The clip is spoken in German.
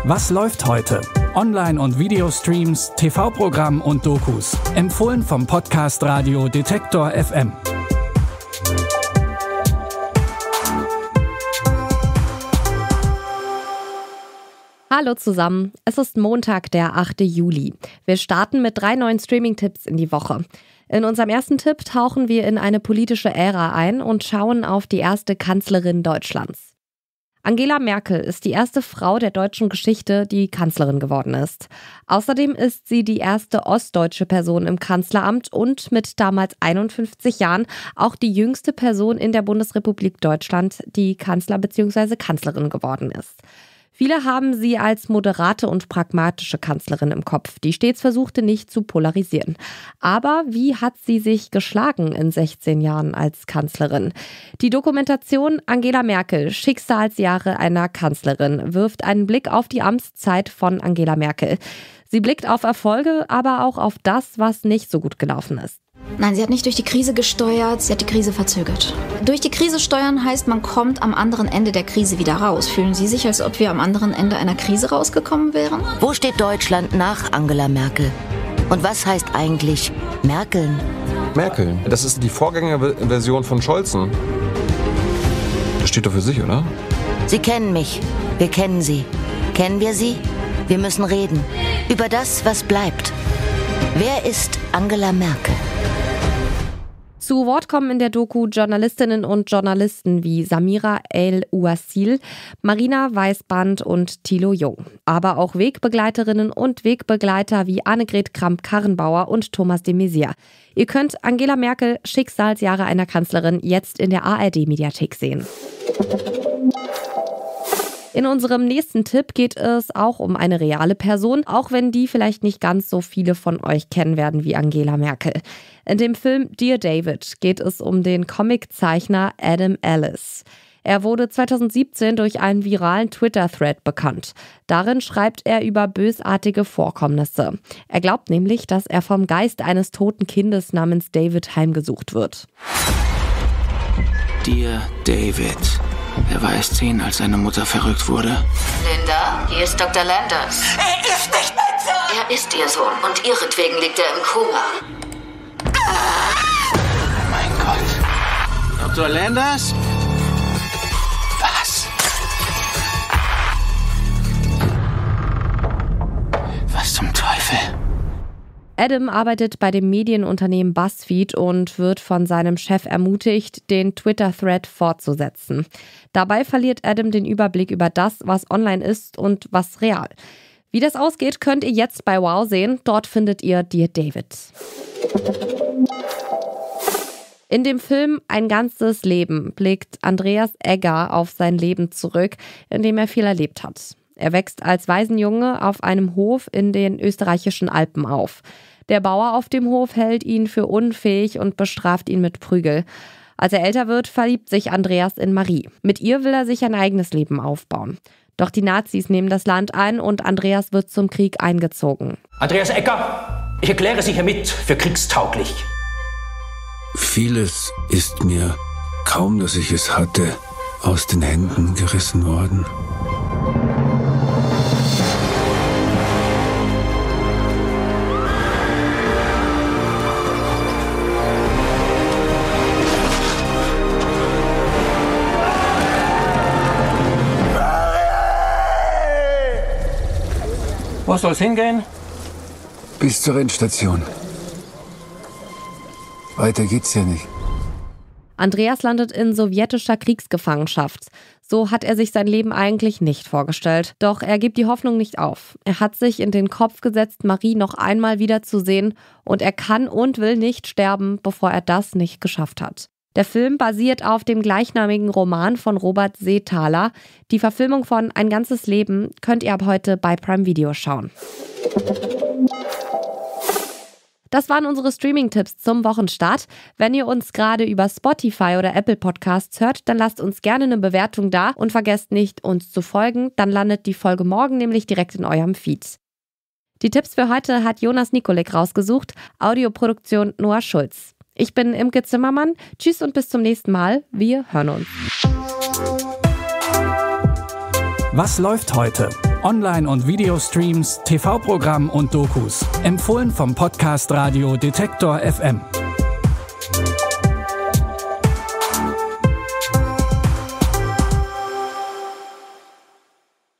Was läuft heute? Online- und Videostreams, TV-Programm und Dokus. Empfohlen vom Podcast Radio Detektor FM. Hallo zusammen, es ist Montag, der 8. Juli. Wir starten mit 3 neuen Streaming-Tipps in die Woche. In unserem ersten Tipp tauchen wir in eine politische Ära ein und schauen auf die erste Kanzlerin Deutschlands. Angela Merkel ist die erste Frau der deutschen Geschichte, die Kanzlerin geworden ist. Außerdem ist sie die erste ostdeutsche Person im Kanzleramt und mit damals 51 Jahren auch die jüngste Person in der Bundesrepublik Deutschland, die Kanzler bzw. Kanzlerin geworden ist. Viele haben sie als moderate und pragmatische Kanzlerin im Kopf, die stets versuchte, nicht zu polarisieren. Aber wie hat sie sich geschlagen in 16 Jahren als Kanzlerin? Die Dokumentation Angela Merkel, Schicksalsjahre einer Kanzlerin, wirft einen Blick auf die Amtszeit von Angela Merkel. Sie blickt auf Erfolge, aber auch auf das, was nicht so gut gelaufen ist. Nein, sie hat nicht durch die Krise gesteuert, sie hat die Krise verzögert. Durch die Krise steuern heißt, man kommt am anderen Ende der Krise wieder raus. Fühlen Sie sich, als ob wir am anderen Ende einer Krise rausgekommen wären? Wo steht Deutschland nach Angela Merkel? Und was heißt eigentlich Merkeln? Merkel, das ist die Vorgängerversion von Scholzen. Das steht doch für sich, oder? Sie kennen mich. Wir kennen Sie. Kennen wir Sie? Wir müssen reden. Über das, was bleibt. Wer ist Angela Merkel? Zu Wort kommen in der Doku Journalistinnen und Journalisten wie Samira El-Ouassil, Marina Weißband und Thilo Jung. Aber auch Wegbegleiterinnen und Wegbegleiter wie Annegret Kramp-Karrenbauer und Thomas de Maizière. Ihr könnt Angela Merkel, Schicksalsjahre einer Kanzlerin, jetzt in der ARD-Mediathek sehen. In unserem nächsten Tipp geht es auch um eine reale Person, auch wenn die vielleicht nicht ganz so viele von euch kennen werden wie Angela Merkel. In dem Film Dear David geht es um den Comiczeichner Adam Ellis. Er wurde 2017 durch einen viralen Twitter-Thread bekannt. Darin schreibt er über bösartige Vorkommnisse. Er glaubt nämlich, dass er vom Geist eines toten Kindes namens David heimgesucht wird. Dear David. Er war erst 10, als seine Mutter verrückt wurde. Linda, hier ist Dr. Landers. Er ist nicht mein Sohn! Er ist Ihr Sohn und ihretwegen liegt er im Koma. Oh mein Gott. Dr. Landers? Was? Was zum Teufel? Adam arbeitet bei dem Medienunternehmen BuzzFeed und wird von seinem Chef ermutigt, den Twitter-Thread fortzusetzen. Dabei verliert Adam den Überblick über das, was online ist und was real. Wie das ausgeht, könnt ihr jetzt bei Wow sehen. Dort findet ihr Dear David. In dem Film Ein ganzes Leben blickt Andreas Egger auf sein Leben zurück, in dem er viel erlebt hat. Er wächst als Waisenjunge auf einem Hof in den österreichischen Alpen auf. Der Bauer auf dem Hof hält ihn für unfähig und bestraft ihn mit Prügel. Als er älter wird, verliebt sich Andreas in Marie. Mit ihr will er sich ein eigenes Leben aufbauen. Doch die Nazis nehmen das Land ein und Andreas wird zum Krieg eingezogen. Andreas Egger, ich erkläre Sie hiermit für kriegstauglich. Vieles ist mir, kaum dass ich es hatte, aus den Händen gerissen worden. Wo soll's hingehen? Bis zur Endstation. Weiter geht's ja nicht. Andreas landet in sowjetischer Kriegsgefangenschaft. So hat er sich sein Leben eigentlich nicht vorgestellt. Doch er gibt die Hoffnung nicht auf. Er hat sich in den Kopf gesetzt, Marie noch einmal wiederzusehen, und er kann und will nicht sterben, bevor er das nicht geschafft hat. Der Film basiert auf dem gleichnamigen Roman von Robert Seethaler. Die Verfilmung von Ein ganzes Leben könnt ihr ab heute bei Prime Video schauen. Das waren unsere Streaming-Tipps zum Wochenstart. Wenn ihr uns gerade über Spotify oder Apple Podcasts hört, dann lasst uns gerne eine Bewertung da und vergesst nicht, uns zu folgen. Dann landet die Folge morgen nämlich direkt in eurem Feed. Die Tipps für heute hat Jonas Nikolik rausgesucht. Audioproduktion Noah Schulz. Ich bin Imke Zimmermann. Tschüss und bis zum nächsten Mal. Wir hören uns. Was läuft heute? Online- und Videostreams, TV-Programm und Dokus. Empfohlen vom Podcast Radio Detektor FM.